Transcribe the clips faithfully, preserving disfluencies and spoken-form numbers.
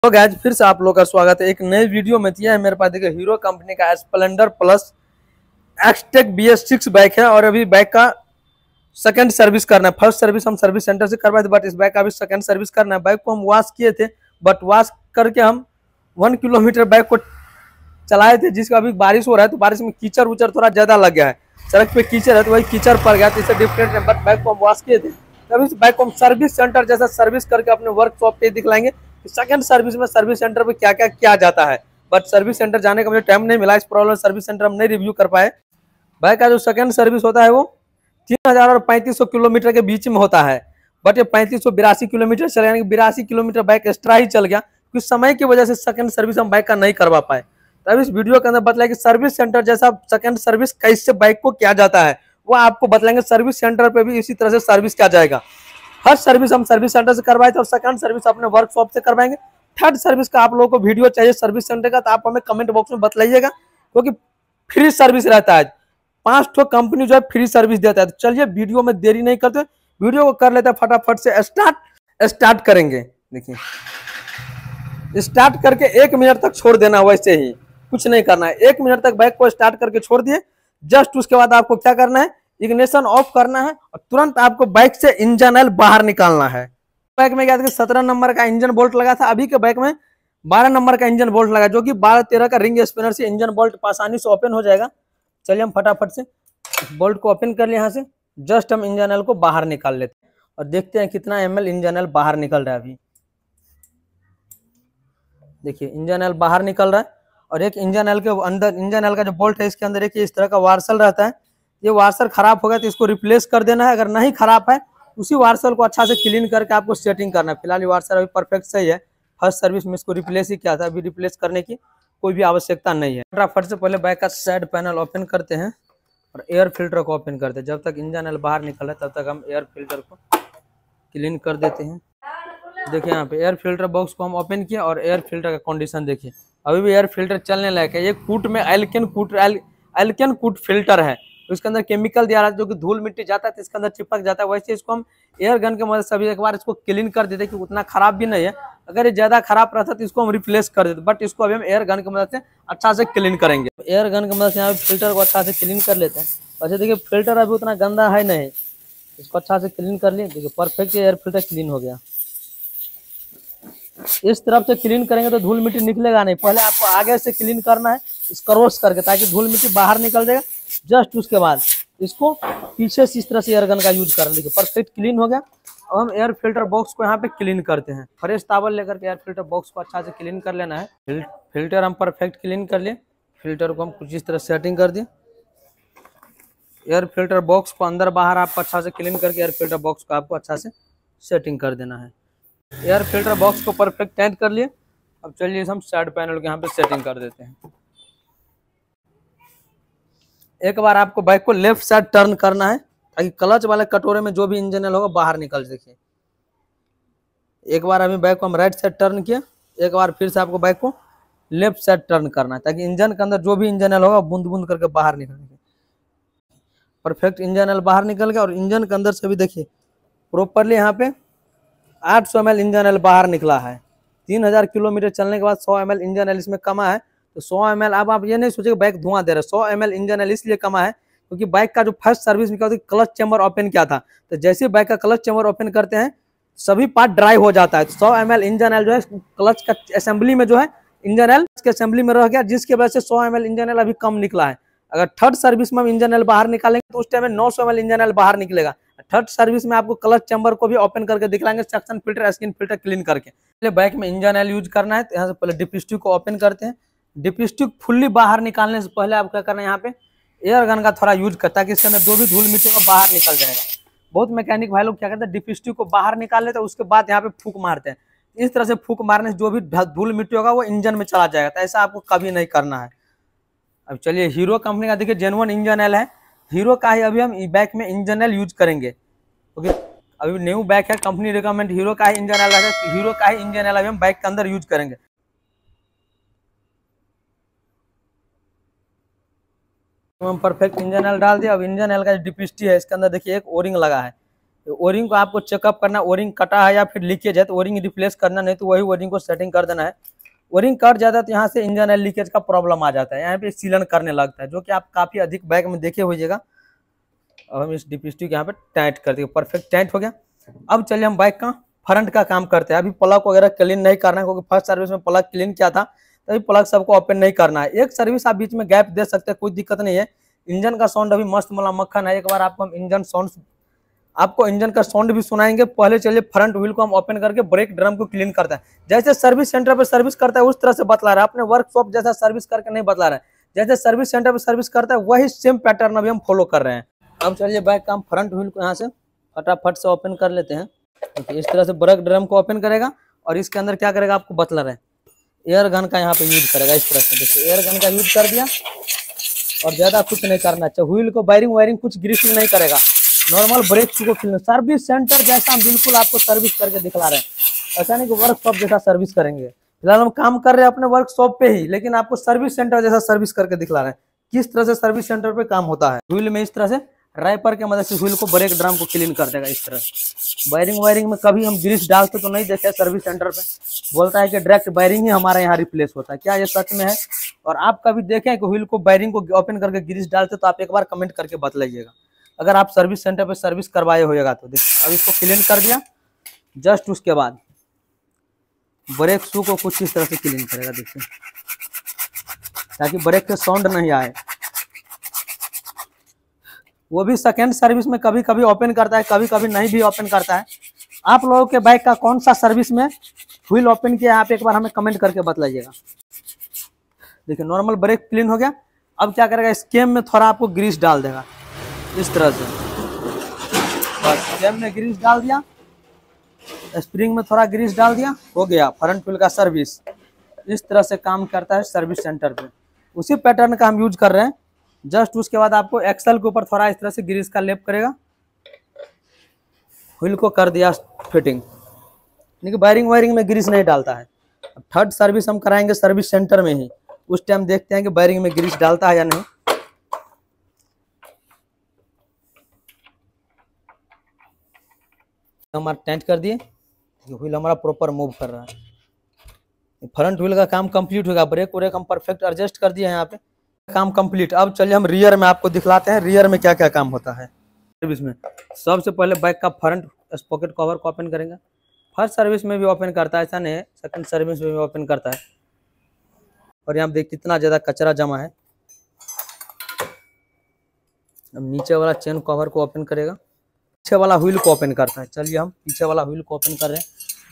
तो गाइस फिर से आप लोग का स्वागत है एक नए वीडियो में। यह है मेरे पास देखिए हीरो कंपनी का Splendor plus Xtec B S six bike है और अभी बाइक का सेकंड सर्विस करना है। फर्स्ट सर्विस हम सर्विस सेंटर से करवाए थे, बट इस बाइक का अभी सेकंड सर्विस करना है। बाइक को हम वॉश किए थे, बट वॉश करके हम वन किलोमीटर बाइक को चलाए थे, जिसका अभी बारिश हो रहा है तो बारिश में कीचड़ उचड़ थोड़ा ज्यादा लग गया है। सड़क पे कीचड़ है तो वही कीचड़ पड़ गया, तो इससे डिफरेंट है। बट बाइक को हम वॉश किए थे, तब इस बाइक को हम सर्विस सेंटर जैसा सर्विस करके अपने वर्कशॉप पे दिखलाएंगे। सेकंड सर्विस में सर्विस सेंटर पे क्या क्या किया जाता है, बट सर्विस सेंटर जाने का मुझे टाइम नहीं मिला, इस प्रॉब्लम सर्विस सेंटर हम नहीं रिव्यू कर पाए। बाइक का जो सेकंड सर्विस होता है वो तीन हजार और पैंतीस सौ किलोमीटर के बीच में होता है, बट ये पैंतीस सौ बिरासी किलोमीटर चले, यानी बिरासी किलोमीटर बाइक एक्स्ट्रा ही चल गया। कुछ समय की वजह से सेकंड सर्विस हम बाइक का नहीं करवा पाए। तब इस वीडियो के अंदर बतलाया कि सर्विस सेंटर जैसा सेकंड सर्विस कैसे बाइक को किया जाता है, वो आपको बतलाएंगे। सर्विस सेंटर पे भी इसी तरह से सर्विस किया जाएगा। फर्स्ट सर्विस हम सर्विस सेंटर से करवाए थे और सेकंड सर्विस अपने वर्कशॉप से करवाएंगे। थर्ड सर्विस का आप लोगों को वीडियो चाहिए सर्विस सेंटर का, तो आप हमें कमेंट बॉक्स में बतलाइएगा, क्योंकि फ्री सर्विस रहता है। पांच ठो कंपनी जो है फ्री सर्विस देता है। तो चलिए वीडियो में देरी नहीं करते, वीडियो को कर लेते हैं फटाफट से स्टार्ट। स्टार्ट करेंगे, देखिए स्टार्ट करके एक मिनट तक छोड़ देना, वैसे ही कुछ नहीं करना है। एक मिनट तक बाइक को स्टार्ट करके छोड़ दिए, जस्ट उसके बाद आपको क्या करना है, इग्निशन ऑफ करना है और तुरंत आपको बाइक से इंजन ऑयल बाहर निकालना है। बाइक में क्या था कि सत्रह नंबर का इंजन बोल्ट लगा था, अभी के बाइक में बारह नंबर का इंजन बोल्ट लगा, जो कि बारह तेरह का रिंग स्पिनर से इंजन बोल्ट आसानी से ओपन हो जाएगा। चलिए हम फटाफट से बोल्ट को ओपन कर लिए। यहाँ से जस्ट हम इंजन ऑयल को बाहर निकाल लेते हैं और देखते हैं कितना एम एल इंजन ऑयल बाहर निकल रहा है। अभी देखिए इंजन ऑयल बाहर निकल रहा है, और एक इंजन ऑयल के अंदर इंजन ऑयल का जो बोल्ट है इसके अंदर एक इस तरह का वार्सल रहता है। ये वार्सल खराब हो गया तो इसको रिप्लेस कर देना है। अगर नहीं खराब है उसी वार्सल को अच्छा से क्लीन करके आपको सेटिंग करना है। फिलहाल ये वार्सल अभी परफेक्ट सही है, फर्स्ट सर्विस में इसको रिप्लेस ही किया था, अभी रिप्लेस करने की कोई भी आवश्यकता नहीं है। फटाफट से पहले बाइक का साइड पैनल ओपन करते हैं और एयर फिल्टर को ओपन करते हैं। जब तक इंजन ऑयल बाहर निकला तब तक हम एयर फिल्टर को क्लीन कर देते हैं। देखिए यहाँ पे एयर फिल्टर बॉक्स को हम ओपन किया और एयर फिल्टर का कंडीशन देखिए, अभी भी एयर फिल्टर चलने लायक है। ये कूट में एल्केन कूट एल, एल्केन कूट फिल्टर है, तो इसके अंदर केमिकल दिया रहा है, जो कि धूल मिट्टी जाता है तो इसके अंदर चिपक जाता है। वैसे इसको हम एयर गन के मदद से अभी एक बार इसको क्लीन कर देते कि उतना खराब भी नहीं है। अगर ये ज्यादा खराब रहता तो इसको हम रिप्लेस कर देते, बट इसको अभी हम एयर गन की मदद से अच्छा से क्लीन करेंगे। एयर गन की मदद से यहाँ फिल्टर को अच्छा से क्लीन कर लेते हैं। वैसे देखिए फिल्टर अभी उतना गंदा है नहीं, इसको अच्छा से क्लीन कर लिए। देखिए परफेक्ट एयर फिल्टर क्लीन हो गया। इस तरफ से क्लीन करेंगे तो धूल मिट्टी निकलेगा नहीं, पहले आपको आगे से क्लीन करना है इस क्रॉस करके, ताकि धूल मिट्टी बाहर निकल जाएगा। जस्ट उसके बाद इसको पीछे से इस तरह से एयर गन का यूज करना। देखिए परफेक्ट क्लीन हो गया। अब हम एयर फिल्टर बॉक्स को यहाँ पे क्लीन करते हैं। फ्रेश टॉवल लेकर के एयर फिल्टर बॉक्स को अच्छा से क्लीन कर लेना है। फिल्टर हम परफेक्ट क्लीन कर लिए, फिल्टर को हम कुछ इस तरह सेटिंग कर दिए। एयर फिल्टर बॉक्स को अंदर बाहर आप अच्छा से क्लीन करके एयर फिल्टर बॉक्स को आपको अच्छा से सेटिंग कर देना है। एयर फिल्टर बॉक्स को परफेक्ट टाइट कर लिए। अब चलिए हम साइड पैनल के यहाँ पे सेटिंग कर देते हैं। एक बार आपको बाइक को लेफ्ट साइड टर्न करना है, ताकि क्लच वाले कटोरे में जो भी इंजन ऑयल होगा बाहर निकल। देखिए एक बार अभी बाइक को हम राइट साइड टर्न किया, एक बार फिर से आपको बाइक को लेफ्ट साइड टर्न करना है, ताकि इंजन के अंदर जो भी इंजन ऑयल होगा बूंद बूंद करके बाहर निकलेगा। परफेक्ट इंजन ऑयल बाहर निकल गया, और इंजन के अंदर से भी देखिए प्रॉपरली यहाँ पे आठ सौ एम एल इंजन ऑयल बाहर निकला है। तीन हजार किलोमीटर चलने के बाद सौ एम एल इंजन ऑयल इसमें कमा है। तो सौ एम एल, अब आप ये नहीं सोचिए बाइक धुआं दे रहा है। सौ एम एल इंजन ऑयल इसलिए कमा है क्योंकि बाइक का जो फर्स्ट सर्विस में क्या होता है, क्लच चैम्बर ओपन किया था। तो जैसे बाइक का क्लच चैम्बर ओपन करते हैं सभी पार्ट ड्राई हो जाता है। तो सौ एम एल इंजन ऑयल जो है क्लच का असेंबली में जो है इंजन ऑयल के असेंबली में रह गया, जिसकी वजह से सौ एम एल इंजन ऑयल अभी कम निकला है। अगर थर्ड सर्विस में हम इंजन ऑयल बाहर निकालेंगे तो उस टाइम में नौ सौ एम एल इंजन ऑयल बाहर निकलेगा। थर्ड सर्विस में आपको क्लच चैम्बर को भी ओपन करके दिखलाएंगे, section filter skin filter clean करके। पहले बाइक में इंजन ऑयल यूज करना है, तो यहाँ से पहले डिपिस्टिक को ओपन करते हैं। डिपिस्टिक फुल्ली बाहर निकालने से पहले आपको क्या करना है, यहाँ पे एयर गन का थोड़ा यूज करता है, ताकि इसके अंदर जो भी धूल मिट्टी का बाहर निकल जाएगा। बहुत मैकेनिक भाई लोग क्या करते हैं, डिपिस्टिक को बाहर निकाल लेते हैं, उसके बाद यहाँ पे फूक मारते हैं। इस तरह से फूक मारने से जो भी धूल मिट्टी होगा वो इंजन में चला जाएगा, तो ऐसा आपको कभी नहीं करना है। अब चलिए हीरो कंपनी का देखिए जेन्युइन इंजन ऑयल है, हीरो का ही अभी हम बाइक में इंजन ऑयल यूज करेंगे, क्योंकि अभी न्यू बाइक है। कंपनी रिकमेंड हीरो का ही इंजन ऑयल है, हीरो का ही इंजन ऑयल अभी हम बाइक के अंदर यूज करेंगे। तो हम परफेक्ट इंजन ऑयल डाल दिया। अब इंजन ऑयल का डिपिस्टी है, इसके अंदर देखिए एक ओरिंग लगा है, ओरिंग को आपको चेकअप करना, ओरिंग कटा है या फिर लीकेज है तो ओरिंग रिप्लेस करना, नहीं तो वही ओरिंग को सेटिंग कर देना है। ओरिंग कट जाता है तो यहाँ से इंजन ऑयल लीकेज का प्रॉब्लम आ जाता है, यहाँ पे सीलन करने लगता है, जो कि आप काफी अधिक बाइक में देखे होइएगा। अब हम इस डिपिस्टिक यहाँ पे टाइट कर दिए, परफेक्ट टाइट हो गया। अब चलिए हम बाइक का फ्रंट का काम करते हैं। अभी प्लग वगैरह क्लीन नहीं करना है, क्योंकि फर्स्ट सर्विस में प्लग क्लीन किया था, तभी प्लग सबको ओपन नहीं करना है। एक सर्विस आप बीच में गैप दे सकते हैं, कोई दिक्कत नहीं है। इंजन का साउंड अभी मस्त मला मक्खन है, एक बार आपको हम इंजन साउंड आपको इंजन का साउंड भी सुनाएंगे। पहले चलिए फ्रंट व्हील को हम ओपन करके ब्रेक ड्रम को क्लीन करता है, जैसे सर्विस सेंटर पे सर्विस करता है उस तरह से बतला रहा है, अपने वर्कशॉप जैसा सर्विस करके नहीं बतला रहा है, जैसे सर्विस सेंटर पे सर्विस करता है वही सेम पैटर्न अभी हम फॉलो कर रहे हैं। अब चलिए बाइक का हम फ्रंट व्हील को यहाँ से फटाफट से ओपन कर लेते हैं। तो इस तरह से ब्रेक ड्रम को ओपन करेगा और इसके अंदर क्या करेगा आपको बतला रहे हैं, एयर गन का यहाँ पे यूज करेगा। इस तरह से देखिए एयर गन का यूज कर दिया और ज्यादा कुछ नहीं करना चाहिए। व्हील को वायरिंग वायरिंग कुछ ग्रीसिंग नहीं करेगा, नॉर्मल ब्रेक को फिल सर्विस सेंटर जैसा हम बिल्कुल आपको सर्विस करके दिखला रहे हैं, ऐसा नहीं कि वर्कशॉप जैसा सर्विस करेंगे। फिलहाल हम काम कर रहे हैं अपने वर्कशॉप पे ही, लेकिन आपको सर्विस सेंटर जैसा सर्विस करके दिखला रहे हैं किस तरह से सर्विस सेंटर पे काम होता है। व्हील में इस तरह से राइपर की मदद से व्हील को ब्रेक ड्रम को क्लीन कर देगा। इस तरह वायरिंग वायरिंग में कभी हम ग्रीस डालते तो नहीं देखे सर्विस सेंटर पे, बोलता है कि डायरेक्ट वायरिंग ही हमारे यहाँ रिप्लेस होता है। क्या ये सच में है? और आप कभी देखें कि व्हील को वायरिंग को ओपन करके ग्रीस डालते तो आप एक बार कमेंट करके बतलाइएगा, अगर आप सर्विस सेंटर पे सर्विस करवाए होएगा तो। देखिए अब इसको क्लीन कर दिया, जस्ट उसके बाद ब्रेक शू को कुछ इस तरह से क्लीन करेगा, देखिए ताकि ब्रेक के साउंड नहीं आए। वो भी सेकेंड सर्विस में कभी कभी ओपन करता है, कभी कभी नहीं भी ओपन करता है। आप लोगों के बाइक का कौन सा सर्विस में व्हील ओपन किया आप एक बार हमें कमेंट करके बतलाइएगा। देखिए नॉर्मल ब्रेक क्लीन हो गया। अब क्या करेगा, स्केम में थोड़ा आपको ग्रीस डाल देगा इस तरह से, बस स्केम में ग्रीस डाल दिया, स्प्रिंग में थोड़ा ग्रीस डाल दिया, हो गया फ्रंट व्हील का सर्विस। इस तरह से काम करता है सर्विस सेंटर पे, उसी पैटर्न का हम यूज कर रहे हैं। जस्ट उसके बाद आपको एक्सल के ऊपर थोड़ा इस तरह से ग्रीस का लेप करेगा, व्हील को कर दिया फिटिंग। लेकिन वायरिंग वायरिंग में ग्रीस नहीं डालता है। अब थर्ड सर्विस हम कराएंगे सर्विस सेंटर में ही, उस टाइम देखते हैं कि वायरिंग में ग्रीस डालता है या नहीं। हमारा टेंट कर दिए, व्हील हमारा प्रॉपर मूव कर रहा है। फ्रंट व्हील का काम कंप्लीट होगा, ब्रेक व्रेक हम परफेक्ट एडजस्ट कर दिए हैं, यहाँ पे काम कंप्लीट। अब चलिए हम रियर में आपको दिखलाते हैं रियर में क्या क्या काम होता है सर्विस में। सबसे पहले बाइक का फ्रंट स्पॉकेट कवर को ओपन करेंगे। फर्स्ट सर्विस में भी ओपन करता है, ऐसा नहीं है, सेकंड सर्विस में भी ओपन करता है। और यहाँ देख कितना ज्यादा कचरा जमा है। अब नीचे वाला चेन कवर को ओपन करेगा, पीछे वाला व्हील को ओपन करता है। चलिए हम पीछे वाला व्हील को ओपन कर रहे हैं।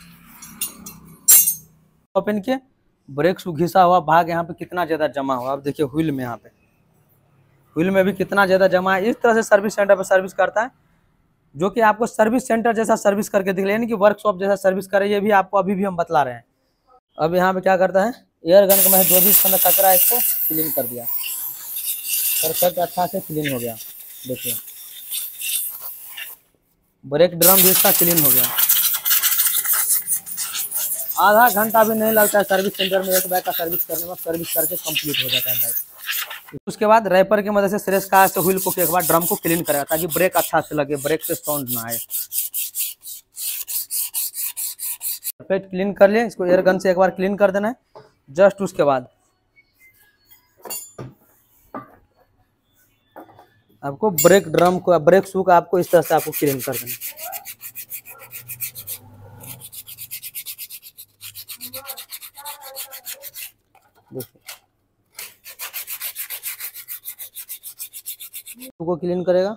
ओपन किए, ब्रेक शू घिसा हुआ भाग यहाँ पे कितना ज्यादा जमा हुआ। अब देखिए व्हील में, यहाँ पे व्हील में भी कितना ज्यादा जमा है। इस तरह से सर्विस सेंटर पर सर्विस करता है, जो कि आपको सर्विस सेंटर जैसा सर्विस करके दिख रहा है, यानी कि वर्कशॉप जैसा सर्विस करे। ये भी आपको अभी भी हम बतला रहे हैं। अब यहाँ पे क्या करता है, एयर गन का मैं जो भी इसके अंदर कचरा है इसको क्लीन कर दिया, परफेक्ट अच्छा से क्लीन हो गया। देखिए ब्रेक ड्रम भी इसका क्लीन हो गया। आधा घंटा भी नहीं लगता है सर्विस सेंटर में एक बाइक का सर्विस करने में, सर्विस करके कंप्लीट हो जाता है बाइक। उसके बाद रैपर की मदद से श्रेष्ठ का से व्हील को एक बार ड्रम को क्लीन करेगा, ताकि ब्रेक अच्छा से लगे, ब्रेक से साउंड ना आए। परफेक्ट क्लीन कर लिए, इसको एयर गन से एक बार क्लीन कर देना है। जस्ट उसके बाद आपको ब्रेक ड्रम को, ब्रेक शू का आपको इस तरह से आपको क्लीन कर देना है। को क्लीन करेगा।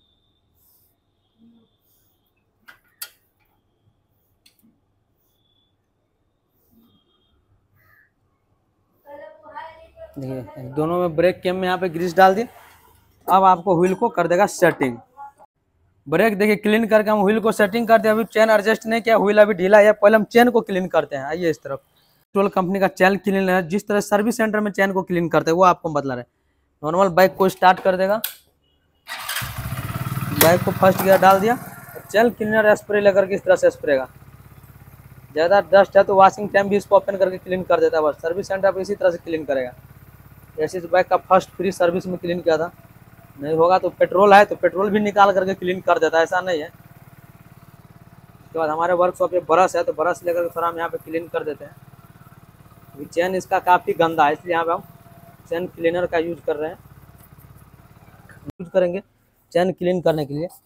देखिए दोनों में ब्रेक कैम में यहाँ पे ग्रीस डाल दिए। अब आपको व्हील को कर देगा सेटिंग। ब्रेक देखिए क्लीन करके हम व्हील को सेटिंग कर दिया। अभी चेन एडजस्ट नहीं किया, व्हील अभी ढीला है, पहले हम चेन को क्लीन करते हैं। आइए इस तरफ, टोल कंपनी का चेन क्लीन है, जिस तरह सर्विस सेंटर में चेन को क्लीन करते हैं वो आपको बतला रहे। नॉर्मल बाइक को स्टार्ट कर देगा, बाइक को फर्स्ट गियर डाल दिया, चेन क्लीनर स्प्रे लेकर के इस तरह से स्प्रेगा। ज़्यादा डस्ट है तो वॉशिंग टाइम भी इसको ओपन करके क्लीन कर देता है। बस सर्विस सेंटर पर इसी तरह से क्लीन करेगा। ऐसे इस बाइक का फर्स्ट फ्री सर्विस में क्लीन किया था, नहीं होगा तो पेट्रोल है तो पेट्रोल भी निकाल करके क्लीन कर देता है, ऐसा नहीं है। उसके बाद हमारे वर्कशॉप पे ब्रश है, तो ब्रश लेकर थोड़ा हम यहाँ पे क्लीन कर देते हैं। चैन इसका काफ़ी गंदा है, इसलिए यहाँ पे हम चैन क्लीनर का यूज कर रहे हैं, यूज करेंगे चैन क्लीन करने के लिए।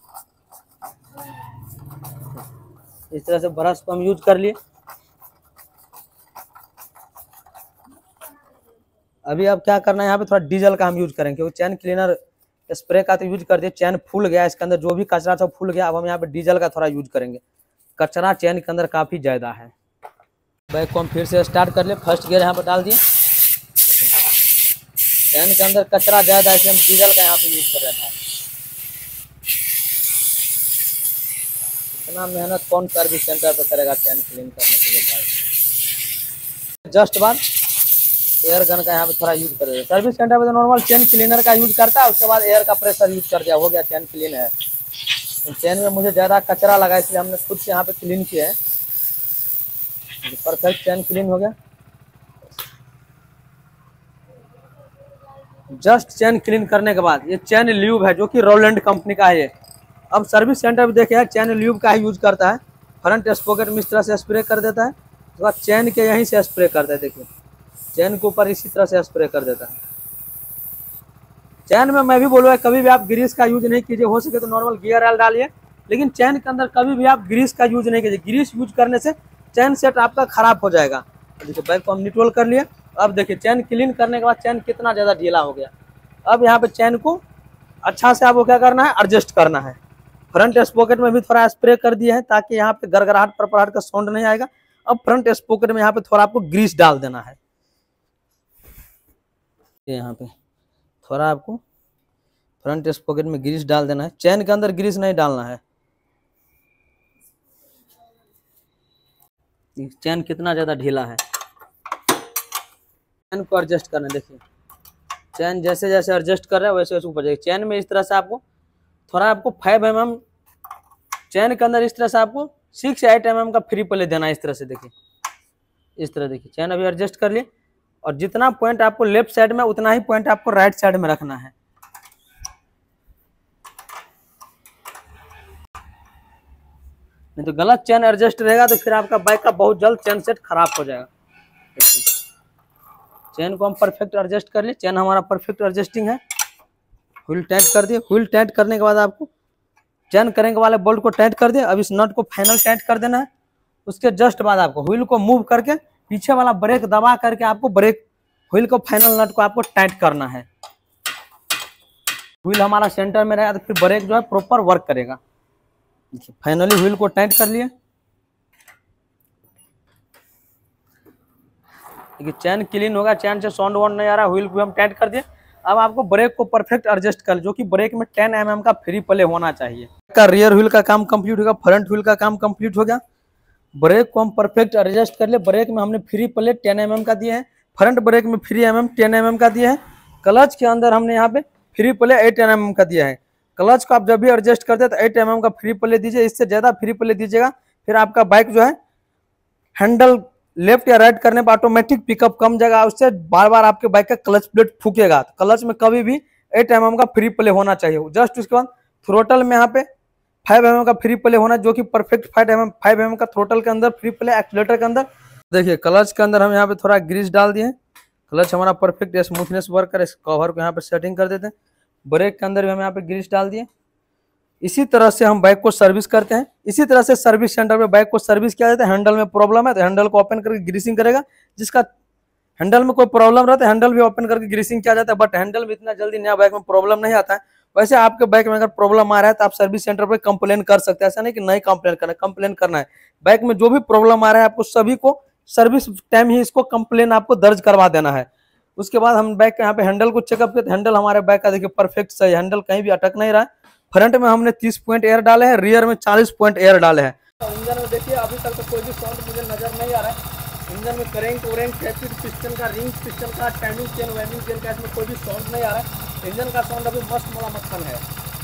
इस तरह से ब्रश को हम यूज कर लिए। अभी अब क्या करना है, यहाँ पे थोड़ा डीजल का हम यूज करेंगे, क्योंकि चैन क्लीनर स्प्रे का तो यूज कर दिया, चैन फूल गया, इसके अंदर जो भी कचरा था फूल गया। अब हम यहाँ पे डीजल का थोड़ा यूज करेंगे, कचरा चैन के अंदर काफ़ी ज़्यादा है। बाइक को हम फिर से स्टार्ट कर ले, फर्स्ट गियर यहाँ पर डाल दिए। चैन के अंदर कचरा ज़्यादा है, इसलिए हम डीजल का यहाँ पे यूज कर रहे थे। इतना मेहनत कौन सर्विस सेंटर पर करेगा चैन क्लीन करने के लिए भाई। जस्ट बाद एयर गन का यहाँ पे थोड़ा यूज करेगा। सर्विस सेंटर पे तो नॉर्मल चैन क्लीनर का यूज करता है, उसके बाद एयर का प्रेशर यूज कर दिया, हो गया चैन क्लीन है। तो चैन में मुझे ज़्यादा कचरा लगा, इसलिए हमने खुद से यहाँ पे क्लीन किया है। परफेक्ट चैन क्लीन हो गया। जस्ट चैन क्लीन करने के बाद ये चैन ल्यूब है, जो कि रोलैंड कंपनी का है ये। अब सर्विस सेंटर पे देखिए चैन ल्यूब का ही यूज करता है। फ्रंट स्पॉकेट में इस तरह से स्प्रे कर देता है, उसके बाद चैन के यहीं से स्प्रे करता है। देखिए चैन के ऊपर इसी तरह से स्प्रे कर देता है। चैन में मैं भी बोलूँगा कभी भी आप ग्रीस का यूज नहीं कीजिए, हो सके तो नॉर्मल गियर ऑयल डालिए, लेकिन चैन के अंदर कभी भी आप ग्रीस का यूज नहीं कीजिए। ग्रीस यूज करने से चैन सेट आपका खराब हो जाएगा। देखिए बाइक को हम न्यूट्रल कर लिए। अब देखिए चैन क्लीन करने के बाद चैन कितना ज़्यादा ढीला हो गया। अब यहाँ पे चैन को अच्छा से आपको क्या करना है, एडजस्ट करना है। फ्रंट स्पॉकेट में भी थोड़ा स्प्रे कर दिया है, ताकि यहाँ पे गड़गड़ाहट परपराहट का साउंड नहीं आएगा। अब फ्रंट स्पॉकेट में यहाँ पे थोड़ा आपको ग्रीस डाल देना है। यहाँ पे थोड़ा आपको फ्रंट स्पॉकेट में ग्रीस डाल देना है, चैन के अंदर ग्रीस नहीं डालना है। चैन कितना ज़्यादा ढीला है, चैन को एडजस्ट करना। देखिए चैन जैसे जैसे एडजस्ट कर रहा है वैसे वैसे ऊपर जाएगी। चैन में इस तरह से आपको थोड़ा आपको फाइव एम एम चैन के अंदर इस तरह से आपको सिक्स एट एम एम का फ्री प्ले देना है। इस तरह से देखिए, इस तरह देखिए चैन अभी एडजस्ट कर लिए। और जितना पॉइंट आपको लेफ्ट साइड में उतना ही पॉइंट आपको राइट साइड में रखना है। नहीं तो गलत चैन एडजस्ट रहेगा तो फिर आपका बाइक का बहुत जल्द चैन सेट खराब हो जाएगा। चैन को हम परफेक्ट एडजस्ट कर लिए, चैन हमारा परफेक्ट एडजस्टिंग है। व्हील टाइट कर दिए। व्हील टाइट करने के बाद आपको चैन करेंग वाले बोल्ट को टाइट कर दिए। अब इस नट को फाइनल टाइट कर देना है। उसके जस्ट बाद आपको व्हील को मूव करके पीछे वाला ब्रेक दबा करके आपको ब्रेक व्हील को फाइनल नट को आपको टाइट करना है। व्हील हमारा सेंटर में रहेगा तो फिर ब्रेक जो है प्रॉपर वर्क करेगा। देखिए फाइनली व्हील को टाइट कर लिए। देखिए चैन क्लीन होगा, चैन से साउंड वाउंड नहीं आ रहा। व्हील को हम टाइट कर दिए। अब आपको ब्रेक को परफेक्ट एडजस्ट कर, जो कि ब्रेक में टेन एम एम का फ्री प्ले होना चाहिए। का रियर व्हील का काम कंप्लीट होगा, फ्रंट व्हील का काम कंप्लीट हो गया। ब्रेक को हम परफेक्ट एडजस्ट कर ले। ब्रेक में हमने free play ten M M का दिए हैं, फ्रंट ब्रेक में free M M ten M M का दिया है। क्लच के अंदर हमने यहाँ पे free play eight M M का दिया है। क्लच को आप जब भी एडजस्ट करते हैं तो एट एम एम का फ्री प्ले दीजिए, इससे ज़्यादा फ्री प्ले दीजिएगा फिर आपका बाइक जो है हैंडल लेफ्ट या राइट करने पर ऑटोमेटिक पिकअप कम जाएगा, उससे बार बार आपके बाइक का क्लच प्लेट फूकेगा। क्लच में कभी भी एट एम एम का फ्री प्ले होना चाहिए। जस्ट उसके बाद थ्रोटल में यहाँ पे फाइव एम एम का फ्री प्ले होना, जो कि perfect five M M five M M का थ्रोटल के अंदर फ्री प्ले। एक्सीलरेटर के अंदर देखिए क्लच के अंदर हम यहाँ पे थोड़ा ग्रीस डाल दिए। क्लच हमारा परफेक्ट स्मूथनेस वर्क करे, कवर को यहाँ पे सेटिंग कर देते हैं। ब्रेक के अंदर भी हम यहाँ पे ग्रीस डाल दिए। इसी तरह से हम बाइक को सर्विस करते हैं। इसी तरह से सर्विस सेंटर में बाइक को सर्विस किया जाता है। हैंडल में प्रॉब्लम है तो हैंडल को ओपन करके ग्रीसिंग करेगा। जिसका हैंडल में कोई प्रॉब्लम रहता है हैंडल भी ओपन करके ग्रीसिंग किया जाता है। बट हैंडल में इतना जल्दी नया बाइक में प्रॉब्लम नहीं आता है। वैसे आपके बाइक में अगर प्रॉब्लम आ रहा है तो आप सर्विस सेंटर पर कंप्लेन कर सकते हैं। ऐसा नहीं कि नहीं कंप्लेन करना, कंप्लेन करना है। बाइक में जो भी प्रॉब्लम आ रहा है आपको सभी को सर्विस टाइम ही इसको कंप्लेन आपको दर्ज करवा देना है। उसके बाद हम बाइक के यहाँ पे हैंडल को चेकअप किया। हैंडल हमारे बाइक का देखिए परफेक्ट सही, हैंडल कहीं भी अटक नहीं रहा है। फ्रंट में हमने तीस पॉइंट एयर डाले हैं, रियर में चालीस पॉइंट एयर डाले हैं। इंजन में देखिए अभी तक तो कोई भी साउंड मुझे नजर नहीं आ रहा है। इंजन में करेंट ओरेंट टैपिड पिस्टन का, रिंग पिस्टन का, टाइमिंग चेन वाइंडिंग चेन का इसमें कोई भी साउंड नहीं आ रहा है। इंजन का साउंड अभी मस्त मला मक्खन है।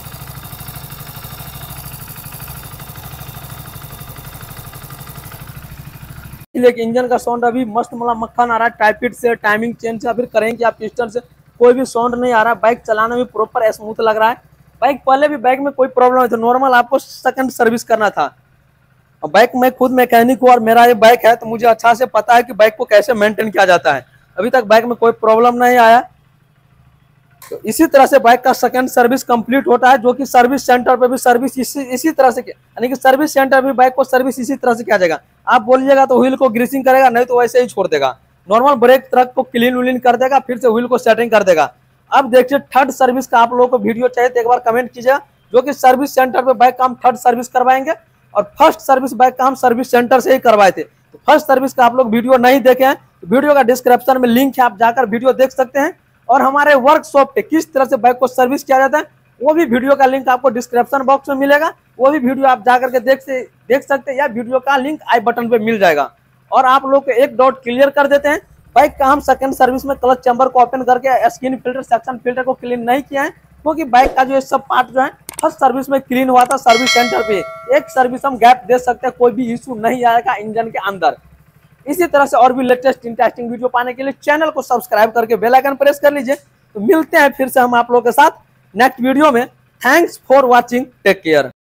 लेकिन इंजन का साउंड अभी मस्त मला मक्खन आ रहा है। टाइपिड से, टाइमिंग चेन से, फिर करेंट या पिस्टन से कोई भी साउंड नहीं आ रहा। बाइक चलाने में प्रॉपर स्मूथ लग रहा है। बाइक पहले भी बाइक में कोई प्रॉब्लम है तो नॉर्मल आपको सेकंड सर्विस करना था। बाइक में खुद मैकेनिक हूँ और मेरा ये बाइक है, तो मुझे अच्छा से पता है कि बाइक को कैसे मेंटेन किया जाता है। अभी तक बाइक में कोई प्रॉब्लम नहीं आया। तो इसी तरह से बाइक का सेकंड सर्विस कंप्लीट होता है, जो कि सर्विस सेंटर पे भी सर्विस इसी इसी तरह से, यानी कि सर्विस सेंटर भी बाइक को सर्विस इसी तरह से किया जाएगा। आप बोलिएगा तो व्हील को ग्रीसिंग करेगा, नहीं तो वैसे ही छोड़ देगा। नॉर्मल ब्रेक ट्रक को क्लीन व्लीन कर देगा, फिर से व्हील को सेटिंग कर देगा। अब देखिए थर्ड सर्विस का आप लोगों को वीडियो चाहिए तो एक बार कमेंट कीजिएगा, जो कि सर्विस सेंटर पे बाइक का हम थर्ड सर्विस करवाएंगे। और फर्स्ट सर्विस बाइक का हम सर्विस सेंटर से ही करवाए थे। तो फर्स्ट सर्विस का आप लोग वीडियो नहीं देखे हैं तो वीडियो का डिस्क्रिप्शन में लिंक है, आप जाकर वीडियो देख सकते हैं। और हमारे वर्कशॉप पे किस तरह से बाइक को सर्विस किया जाता है वो भी वीडियो का लिंक आपको डिस्क्रिप्शन बॉक्स में मिलेगा। वो भी वीडियो आप जाकर के देख से देख सकते हैं, या वीडियो का लिंक आई बटन पे मिल जाएगा। और आप लोग को एक डाउट क्लियर कर देते हैं, बाइक का हम सेकंड सर्विस में क्लच चैम्बर को ओपन करके स्किन फिल्टर सेक्शन फिल्टर को क्लीन नहीं किया है, क्योंकि बाइक का जो ये सब पार्ट जो है फर्स्ट सर्विस में क्लीन हुआ था सर्विस सेंटर पे। एक सर्विस हम गैप दे सकते हैं, कोई भी इशू नहीं आएगा इंजन के अंदर। इसी तरह से और भी लेटेस्ट इंटरेस्टिंग वीडियो पाने के लिए चैनल को सब्सक्राइब करके बेल आइकन प्रेस कर लीजिए। तो मिलते हैं फिर से हम आप लोगों के साथ नेक्स्ट वीडियो में। Thanks for watching, take care.